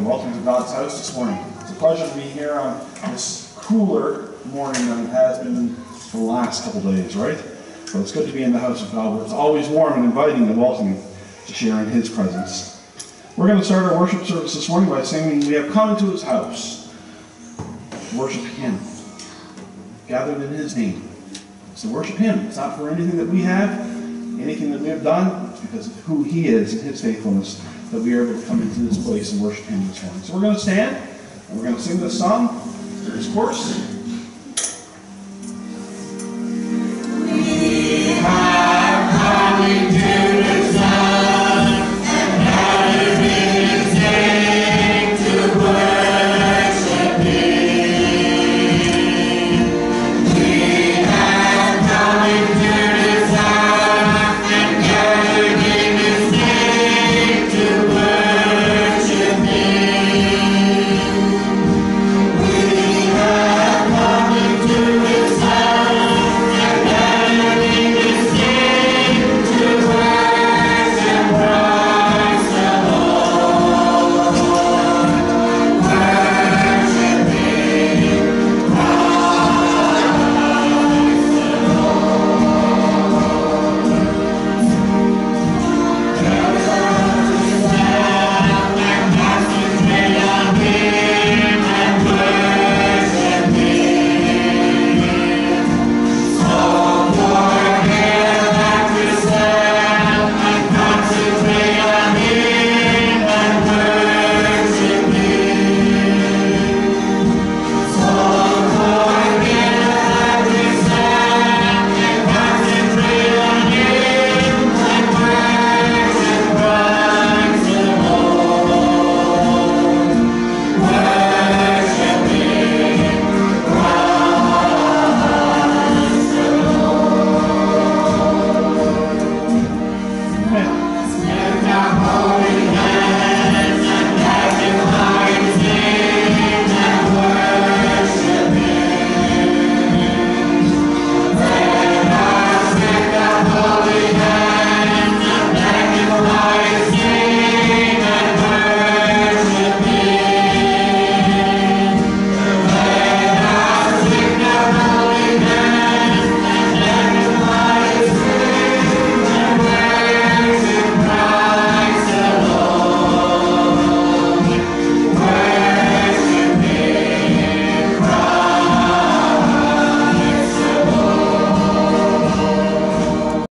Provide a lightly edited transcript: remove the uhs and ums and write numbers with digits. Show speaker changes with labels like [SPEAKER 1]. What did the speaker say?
[SPEAKER 1] welcome. Welcome to God's house this morning. It's a pleasure to be here on this cooler morning than it has been for the last couple of days, right? But it's good to be in the house of God, where it's always warm and inviting and welcoming to share in His presence. We're going to start our worship service this morning by singing, "We have come into His house." Worship Him, gathered in His name. So worship Him. It's not for anything that we have, anything that we have done. It's because of who He is and His faithfulness that we are able to come into this place and worship Him this morning. So we're going to stand and we're going to sing this song, this chorus.